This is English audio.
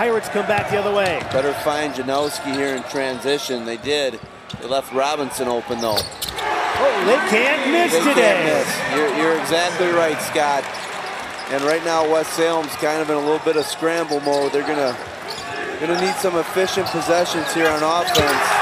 Pirates come back the other way. Better find Janowski here in transition. They did. They left Robinson open, though. Oh, they can't miss today. Can't miss. You're exactly right, Scott. And right now, West Salem's kind of in a little bit of scramble mode. They're gonna need some efficient possessions here on offense.